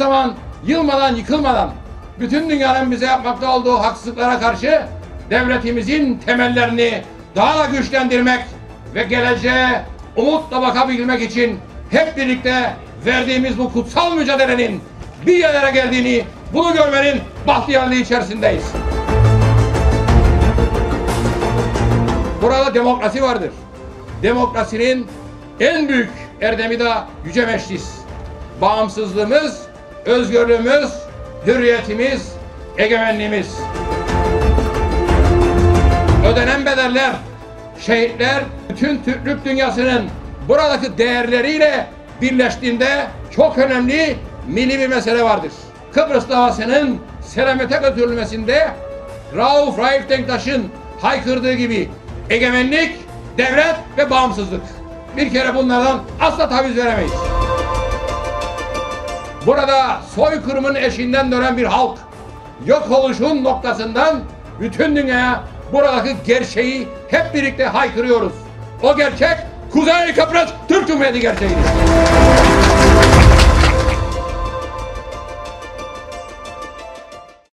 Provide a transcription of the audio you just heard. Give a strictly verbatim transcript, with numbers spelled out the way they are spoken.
zaman yılmadan, yıkılmadan bütün dünyanın bize yapmakta olduğu haksızlıklara karşı devletimizin temellerini daha da güçlendirmek ve geleceğe umutla bakabilmek için hep birlikte verdiğimiz bu kutsal mücadelenin bir yerlere geldiğini, bunu görmenin bahtiyarlığı içerisindeyiz. Burada demokrasi vardır. Demokrasinin en büyük erdemi de Yüce Meclis. Bağımsızlığımız, özgürlüğümüz, hürriyetimiz, egemenliğimiz. Ödenen bedeller, şehitler, bütün Türklük dünyasının buradaki değerleriyle birleştiğinde çok önemli milli bir mesele vardır. Kıbrıs davasının selamete götürülmesinde Rauf Raif Denktaş'ın haykırdığı gibi egemenlik, devlet ve bağımsızlık. Bir kere bunlardan asla taviz veremeyiz. Burada soykırımın eşiğinden dönen bir halk, yok oluşun noktasından bütün dünyaya buradaki gerçeği hep birlikte haykırıyoruz. O gerçek Kuzey Kıbrıs Türk Cumhuriyeti gerçeğidir.